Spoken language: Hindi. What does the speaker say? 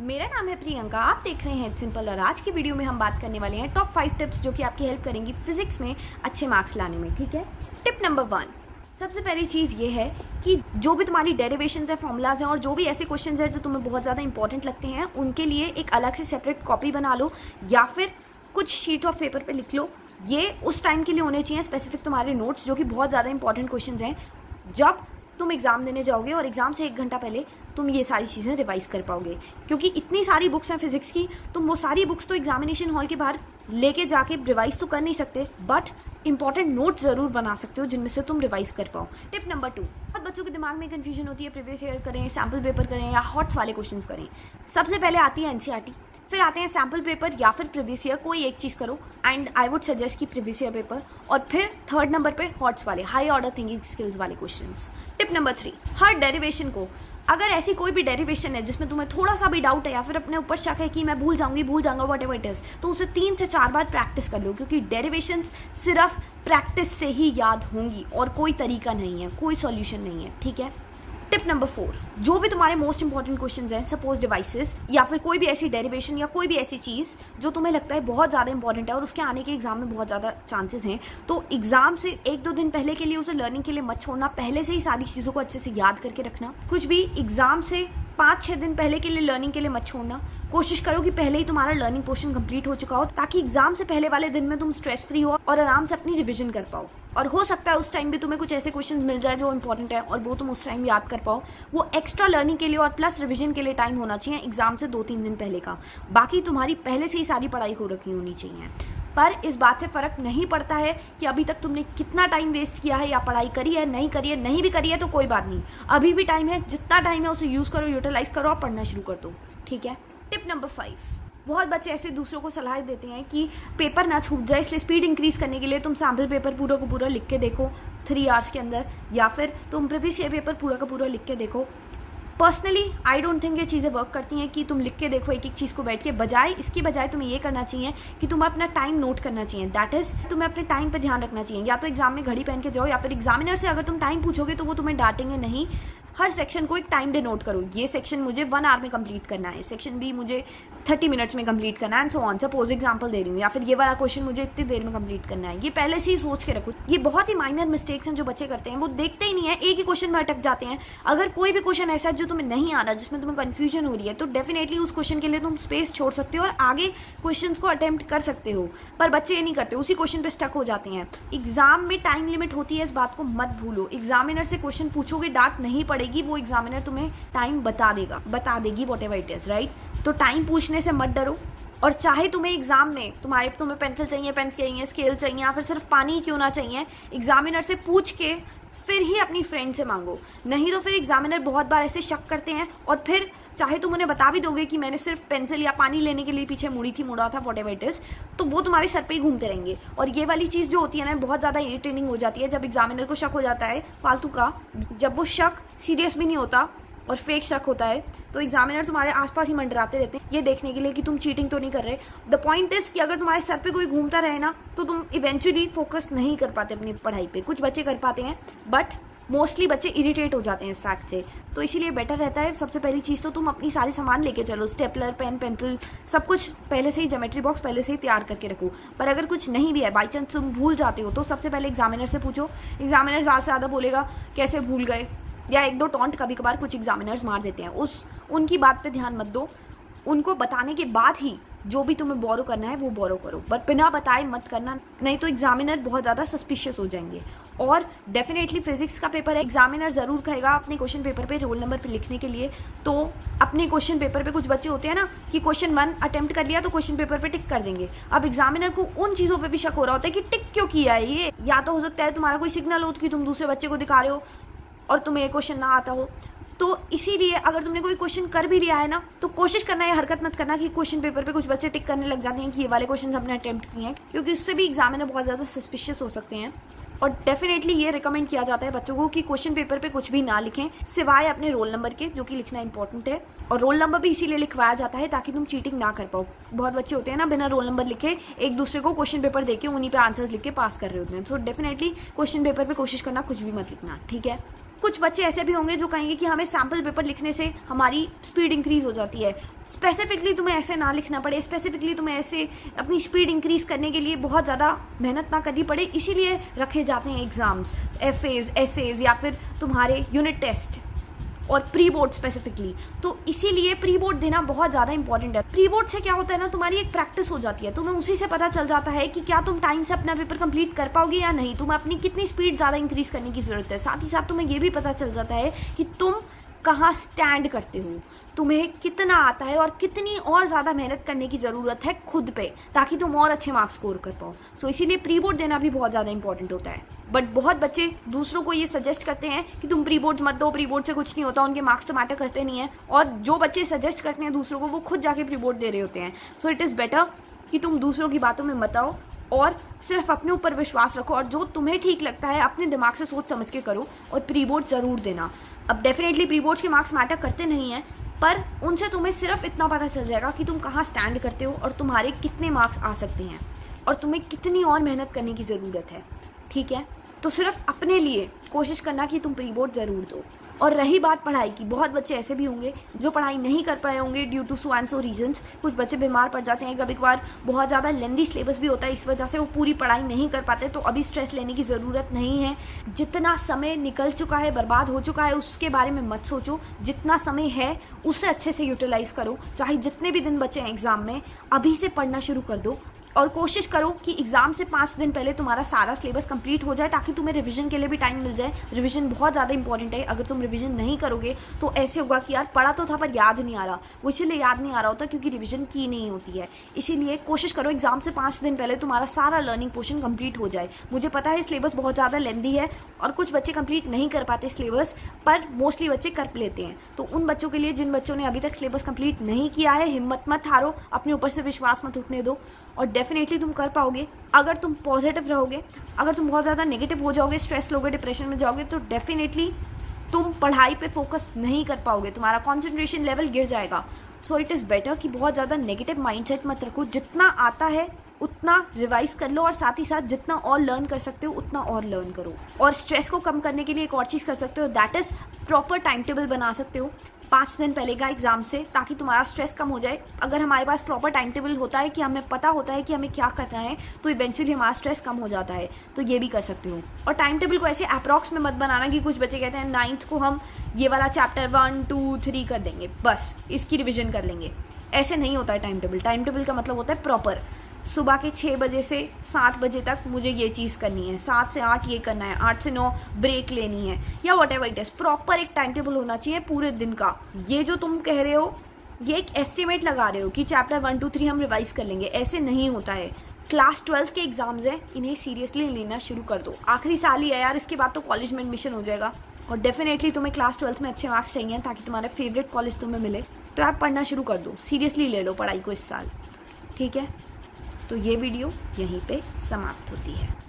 मेरा नाम है प्रियंका, आप देख रहे हैं सिंपल और आज की वीडियो में हम बात करने वाले हैं टॉप 5 टिप्स जो कि आपकी हेल्प करेंगी फिजिक्स में अच्छे मार्क्स लाने में। ठीक है, टिप नंबर 1, सबसे पहली चीज़ ये है कि जो भी तुम्हारी डेरिवेशंस है, फॉर्मूलाज हैं और जो भी ऐसे क्वेश्चंस हैं जो तुम्हें बहुत ज़्यादा इंपॉर्टेंट लगते हैं उनके लिए एक अलग से सेपरेट कॉपी बना लो या फिर कुछ शीट ऑफ पेपर पे लिख लो। ये उस टाइम के लिए होने चाहिए स्पेसिफिक तुम्हारे नोट्स जो कि बहुत ज़्यादा इंपॉर्टेंट क्वेश्चंस हैं। जब तुम एग्जाम देने जाओगे और एग्जाम से 1 घंटा पहले तुम ये सारी चीज़ें रिवाइज कर पाओगे, क्योंकि इतनी सारी बुक्स हैं फिजिक्स की, तुम वो सारी बुक्स तो एग्जामिनेशन हॉल के बाहर लेके जाके रिवाइज तो कर नहीं सकते, बट इंपॉर्टेंट नोट्स ज़रूर बना सकते हो जिनमें से तुम रिवाइज कर पाओ। टिप नंबर 2, बहुत बच्चों के दिमाग में कंफ्यूजन होती है प्रीवियस ईयर करें, सैम्पल पेपर करें या हॉट्स वाले क्वेश्चन करें। सबसे पहले आती है एनसीईआरटी, फिर आते हैं सैम्पल पेपर या फिर प्रीवियस ईयर, कोई एक चीज़ करो एंड आई वुड सजेस्ट कि प्रीवियस ईयर पेपर, और फिर थर्ड नंबर पे हॉट्स वाले हाई ऑर्डर थिंकिंग स्किल्स वाले क्वेश्चंस। टिप नंबर 3, हर डेरिवेशन को, अगर ऐसी कोई भी डेरिवेशन है जिसमें तुम्हें थोड़ा सा भी डाउट है या फिर अपने ऊपर शक है कि मैं भूल जाऊंगा व्हाटएवर इट इज, तो उसे 3 से 4 बार प्रैक्टिस कर लो, क्योंकि डेरिवेशंस सिर्फ प्रैक्टिस से ही याद होंगी और कोई तरीका नहीं है, कोई सॉल्यूशन नहीं है। ठीक है। टिप नंबर 4, जो भी तुम्हारे मोस्ट इंपॉर्टेंट क्वेश्चंस हैं, सपोज डिवाइसेस या फिर कोई भी ऐसी डेरिवेशन या कोई भी ऐसी चीज़ जो तुम्हें लगता है बहुत ज़्यादा इंपॉर्टेंट है और उसके आने के एग्जाम में बहुत ज़्यादा चांसेस हैं, तो एग्जाम से 1-2 दिन पहले के लिए उसे लर्निंग के लिए मत छोड़ना, पहले से ही सारी चीज़ों को अच्छे से याद करके रखना। कुछ भी एग्जाम से 5-6 दिन पहले के लिए लर्निंग के लिए मत छोड़ना, कोशिश करो कि पहले ही तुम्हारा लर्निंग पोर्शन कंप्लीट हो चुका हो, ताकि एग्जाम से पहले वाले दिन में तुम स्ट्रेस फ्री हो और आराम से अपनी रिवीजन कर पाओ। और हो सकता है उस टाइम भी तुम्हें कुछ ऐसे क्वेश्चंस मिल जाए जो इंपॉर्टेंट है और वो तुम उस टाइम याद कर पाओ। वो एक्स्ट्रा लर्निंग के लिए और प्लस रिवीजन के लिए टाइम होना चाहिए एग्जाम से 2-3 दिन पहले का, बाकी तुम्हारी पहले से ही सारी पढ़ाई हो रखी होनी चाहिए। पर इस बात से फ़र्क नहीं पड़ता है कि अभी तक तुमने कितना टाइम वेस्ट किया है, या पढ़ाई करी है, नहीं करी है, नहीं भी करी है तो कोई बात नहीं, अभी भी टाइम है, जितना टाइम है उसे यूज़ करो, यूटिलाइज करो और पढ़ना शुरू कर दो। ठीक है। टिप नंबर 5, बहुत बच्चे ऐसे दूसरों को सलाह देते हैं कि पेपर ना छूट जाए, इसलिए स्पीड इंक्रीज करने के लिए तुम सैम्पल पेपर पूरा का पूरा लिख के देखो 3 आवर्स के अंदर, या फिर तुम प्रीवियस ईयर पेपर पूरा का पूरा लिख के देखो। पर्सनली आई डोंट थिंक ये चीज़ें वर्क करती हैं कि तुम लिख के देखो एक एक चीज़ को बैठ के, इसके बजाय तुम्हें ये करना चाहिए कि तुम्हें अपना टाइम नोट करना चाहिए। दैट इज़, तुम्हें अपने टाइम पे ध्यान रखना चाहिए। या तो एग्जाम में घड़ी पहन के जाओ, या फिर एग्जामिनर से अगर तुम टाइम पूछोगे तो वो तुम्हें डांटेंगे नहीं। हर सेक्शन को एक टाइम डिनोट करो, ये सेक्शन मुझे 1 आवर में कंप्लीट करना है, सेक्शन बी मुझे 30 मिनट्स में कंप्लीट करना है, and so on, suppose example दे रही हूँ, या फिर ये वाला क्वेश्चन मुझे इतनी देर में कंप्लीट करना है। ये पहले से ही सोच के रखो। ये बहुत ही माइनर मिस्टेक्स हैं जो बच्चे करते हैं, वो देखते ही नहीं है, एक ही क्वेश्चन में अटक जाते हैं। अगर कोई भी क्वेश्चन ऐसा है जो तुम्हें नहीं आ रहा, जिसमें तुम्हें कंफ्यूजन हो रही है, तो डेफिनेटली उस क्वेश्चन के लिए तुम स्पेस छोड़ सकते हो और आगे क्वेश्चन को अटेम्प्ट कर सकते हो। पर बच्चे ये नहीं करते, उसी क्वेश्चन पे स्टक हो जाते हैं। एग्जाम में टाइम लिमिट होती है, इस बात को मत भूलो। एग्जामिनर से क्वेश्चन पूछोगे, डांट नहीं पड़ेगी, वो एग्जामिनर तुम्हें टाइम बता देगी व्हाटएवर इट इज, राइट। तो टाइम पूछने से मत डरो, और चाहे तुम्हें एग्जाम में तुम्हें पेंसिल चाहिए, पेन चाहिए, स्केल चाहिए, या फिर सिर्फ पानी ही क्यों ना चाहिए, एग्जामिनर से पूछ के फिर ही अपनी फ्रेंड से मांगो। नहीं तो फिर एग्जामिनर बहुत बार ऐसे शक करते हैं, और फिर चाहे तुम उन्हें बता भी दोगे कि मैंने सिर्फ पेंसिल या पानी लेने के लिए पीछे मुड़ा था व्हाटएवर इट इज, तो वो तुम्हारे सर पे ही घूमते रहेंगे। और ये वाली चीज़ जो होती है ना, बहुत ज़्यादा इरिटेटिंग हो जाती है जब एग्जामिनर को शक हो जाता है फालतू का, जब वो शक सीरियस भी नहीं होता और फेक शक होता है, तो एग्जामिनर तुम्हारे आसपास ही मंडराते रहते हैं ये देखने के लिए कि तुम चीटिंग तो नहीं कर रहे। द पॉइंट इज कि अगर तुम्हारे सर पे कोई घूमता रहे ना, तो तुम इवेंचुअली फोकस नहीं कर पाते अपनी पढ़ाई पे। कुछ बच्चे कर पाते हैं, बट मोस्टली बच्चे इरिटेट हो जाते हैं इस फैक्ट से। तो इसीलिए बेटर रहता है, सबसे पहली चीज़ तो तुम अपनी सारी सामान लेके चलो, स्टेपलर, पेन, पेंसिल, सब कुछ पहले से ही, ज्योमेट्री बॉक्स पहले से ही तैयार करके रखो। पर अगर कुछ नहीं भी है, बाई चांस तुम भूल जाते हो, तो सबसे पहले एग्जामिनर से पूछो। एग्जामिनर ज़्यादा से ज़्यादा बोलेगा कैसे भूल गए, या 1-2 टॉन्ट कभी कभार कुछ एग्जामिनर्स मार देते हैं, उनकी बात पे ध्यान मत दो। उनको बताने के बाद ही जो भी तुम्हें बोरो करना है वो बोरो करो, बट बिना बताए मत करना, नहीं तो एग्जामिनर बहुत ज़्यादा सस्पिशियस हो जाएंगे। और डेफिनेटली फिजिक्स का पेपर है, एग्जामिनर ज़रूर कहेगा अपने क्वेश्चन पेपर पे रोल नंबर पे लिखने के लिए। तो अपने क्वेश्चन पेपर पे कुछ बच्चे होते हैं ना कि क्वेश्चन 1 अटेम्प्ट कर लिया तो क्वेश्चन पेपर पे टिक कर देंगे। अब एग्जामिनर को उन चीज़ों पे भी शक हो रहा होता है कि टिक क्यों किया है ये, या तो हो सकता है तुम्हारा कोई सिग्नल हो कि तुम दूसरे बच्चे को दिखा रहे हो और तुम्हें क्वेश्चन ना आता हो। तो इसीलिए अगर तुमने कोई क्वेश्चन कर भी लिया है ना, तो कोशिश करना, ये हरकत मत करना कि क्वेश्चन पेपर पे कुछ बच्चे टिक करने लग जाते हैं कि ये वाले क्वेश्चन हमने अटेम्प्ट किए हैं, क्योंकि उससे भी एग्जामिनर बहुत ज़्यादा सस्पिशियस हो सकते हैं। और डेफिनेटली ये रिकमेंड किया जाता है बच्चों को कि क्वेश्चन पेपर पे कुछ भी ना लिखें सिवाय अपने रोल नंबर के, जो कि लिखना इंपॉर्टेंट है। और रोल नंबर भी इसीलिए लिखवाया जाता है ताकि तुम चीटिंग ना कर पाओ। बहुत बच्चे होते हैं ना, बिना रोल नंबर लिखे एक दूसरे को क्वेश्चन पेपर देके उन्हीं पे आंसर्स लिख के पास कर रहे होते हैं। सो डेफिनेटली क्वेश्चन पेपर पे कोशिश करना कुछ भी मत लिखना, ठीक है। कुछ बच्चे ऐसे भी होंगे जो कहेंगे कि हमें सैम्पल पेपर लिखने से हमारी स्पीड इंक्रीज हो जाती है। स्पेसिफिकली तुम्हें ऐसे ना लिखना पड़े, स्पेसिफिकली तुम्हें ऐसे अपनी स्पीड इंक्रीज करने के लिए बहुत ज़्यादा मेहनत ना करनी पड़े, इसीलिए रखे जाते हैं एग्ज़ाम्स, एफएज, एसेज या फिर तुम्हारे यूनिट टेस्ट और प्री बोर्ड स्पेसिफिकली। तो इसीलिए प्री बोर्ड देना बहुत ज़्यादा इंपॉर्टेंट है। प्री बोर्ड से क्या होता है ना, तुम्हारी एक प्रैक्टिस हो जाती है, तुम्हें उसी से पता चल जाता है कि क्या तुम टाइम से अपना पेपर कंप्लीट कर पाओगे या नहीं, तुम्हें अपनी कितनी स्पीड ज़्यादा इंक्रीज करने की ज़रूरत है। साथ ही साथ तुम्हें ये भी पता चल जाता है कि तुम कहाँ स्टैंड करते हो, तुम्हें कितना आता है और कितनी और ज़्यादा मेहनत करने की ज़रूरत है खुद पे, ताकि तुम और अच्छे मार्क्स स्कोर कर पाओ। सो इसीलिए प्री बोर्ड देना भी बहुत ज़्यादा इंपॉर्टेंट होता है। बट बहुत बच्चे दूसरों को ये सजेस्ट करते हैं कि तुम प्री बोर्ड मत दो, प्री बोर्ड से कुछ नहीं होता, उनके मार्क्स तो मैटर करते नहीं है। और जो बच्चे सजेस्ट करते हैं दूसरों को, वो खुद जाके प्री बोर्ड दे रहे होते हैं। सो इट इज़ बेटर कि तुम दूसरों की बातों में मत आओ और सिर्फ अपने ऊपर विश्वास रखो, और जो तुम्हें ठीक लगता है अपने दिमाग से सोच समझ के करो, और प्री बोर्ड ज़रूर देना। अब डेफिनेटली प्री बोर्ड्स के मार्क्स मैटर करते नहीं हैं, पर उनसे तुम्हें सिर्फ इतना पता चल जाएगा कि तुम कहाँ स्टैंड करते हो और तुम्हारे कितने मार्क्स आ सकते हैं और तुम्हें कितनी और मेहनत करने की ज़रूरत है। ठीक है, तो सिर्फ अपने लिए कोशिश करना कि तुम प्री बोर्ड ज़रूर दो। और रही बात पढ़ाई की, बहुत बच्चे ऐसे भी होंगे जो पढ़ाई नहीं कर पाए होंगे due to so and so reasons. कुछ बच्चे बीमार पड़ जाते हैं, कभी कभार बहुत ज़्यादा लेंदी सिलेबस भी होता है, इस वजह से वो पूरी पढ़ाई नहीं कर पाते। तो अभी स्ट्रेस लेने की ज़रूरत नहीं है। जितना समय निकल चुका है, बर्बाद हो चुका है, उसके बारे में मत सोचो। जितना समय है उससे अच्छे से यूटिलाइज़ करो। चाहे जितने भी दिन बचे हैं एग्ज़ाम में, अभी से पढ़ना शुरू कर दो और कोशिश करो कि एग्ज़ाम से 5 दिन पहले तुम्हारा सारा सिलेबस कंप्लीट हो जाए, ताकि तुम्हें रिवीजन के लिए भी टाइम मिल जाए। रिवीजन बहुत ज़्यादा इंपॉर्टेंट है। अगर तुम रिवीजन नहीं करोगे तो ऐसे होगा कि यार पढ़ा तो था पर याद नहीं आ रहा। वो इसीलिए याद नहीं आ रहा होता क्योंकि रिवीजन की नहीं होती है। इसीलिए कोशिश करो एग्ज़ाम से 5 दिन पहले तुम्हारा सारा लर्निंग पोर्शन कंप्लीट हो जाए। मुझे पता है सिलेबस बहुत ज़्यादा लेंदी है और कुछ बच्चे कंप्लीट नहीं कर पाते सिलेबस, पर मोस्टली बच्चे कर लेते हैं। तो उन बच्चों के लिए, जिन बच्चों ने अभी तक सिलेबस कंप्लीट नहीं किया है, हिम्मत मत हारो, अपने ऊपर से विश्वास मत उठने दो और डेफिनेटली तुम कर पाओगे। अगर तुम पॉजिटिव रहोगे, अगर तुम बहुत ज़्यादा नेगेटिव हो जाओगे, स्ट्रेस लोगे, डिप्रेशन में जाओगे, तो डेफिनेटली तुम पढ़ाई पे फोकस नहीं कर पाओगे, तुम्हारा कंसंट्रेशन लेवल गिर जाएगा। सो इट इज़ बेटर कि बहुत ज़्यादा नेगेटिव माइंडसेट मत रखो। जितना आता है उतना रिवाइज कर लो और साथ ही साथ जितना और लर्न कर सकते हो उतना और लर्न करो। और स्ट्रेस को कम करने के लिए एक और चीज़ कर सकते हो, that is proper time table बना सकते हो 5 दिन पहले का एग्जाम से, ताकि तुम्हारा स्ट्रेस कम हो जाए। अगर हमारे पास प्रॉपर टाइम टेबल होता है कि हमें पता होता है कि हमें क्या करना है, तो इवेंचुअली हमारा स्ट्रेस कम हो जाता है। तो ये भी कर सकते हो। और टाइम टेबल को ऐसे अप्रॉक्स में मत बनाना कि कुछ बच्चे कहते हैं 9th को हम ये वाला चैप्टर 1, 2, 3 कर देंगे, बस इसकी रिविजन कर लेंगे। ऐसे नहीं होता है टाइम टेबल। टाइम टेबल का मतलब होता है प्रॉपर सुबह के 6 बजे से 7 बजे तक मुझे ये चीज़ करनी है, 7 से 8 ये करना है, 8 से 9 ब्रेक लेनी है, या whatever it is. Proper एक टाइम टेबल होना चाहिए पूरे दिन का। ये जो तुम कह रहे हो, ये एक एस्टिमेट लगा रहे हो कि चैप्टर 1, 2, 3 हम रिवाइज कर लेंगे, ऐसे नहीं होता है। क्लास 12 के एग्जाम्स हैं, इन्हें सीरियसली लेना शुरू कर दो। आखिरी साल ही है यार, इसके बाद तो कॉलेज में एडमिशन हो जाएगा और डेफिनेटली तुम्हें क्लास 12 में अच्छे मार्क्स चाहिए ताकि तुम्हारा फेवरेट कॉलेज तुम्हें मिले। तो आप पढ़ना शुरू कर दो, सीरियसली ले लो पढ़ाई को इस साल। ठीक है, तो ये वीडियो यहीं पे समाप्त होती है।